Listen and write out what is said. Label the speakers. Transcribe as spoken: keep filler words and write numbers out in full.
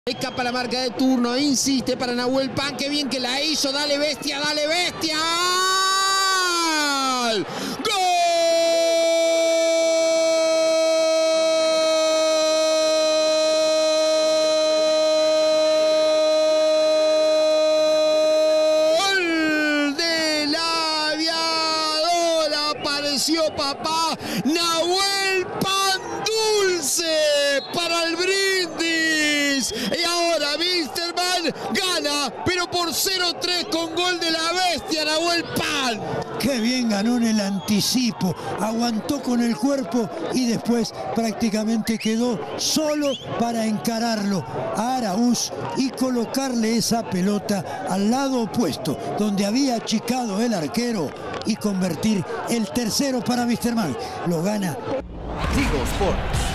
Speaker 1: Escapa la marca de turno, insiste para Nahuel Pan, qué bien que la hizo, dale bestia, dale bestia. ¡Gol! ¡Gol de la aviadora! Apareció papá, Nahuel Pan Dulce para el brindis. Y ahora Wilstermann gana, pero por cero tres con gol de la bestia Nahuel Pan.
Speaker 2: Qué bien ganó en el anticipo, aguantó con el cuerpo y después prácticamente quedó solo para encararlo a Araúz y colocarle esa pelota al lado opuesto, donde había achicado el arquero, y convertir el tercero para Wilstermann. Lo gana
Speaker 3: Tigo Sport.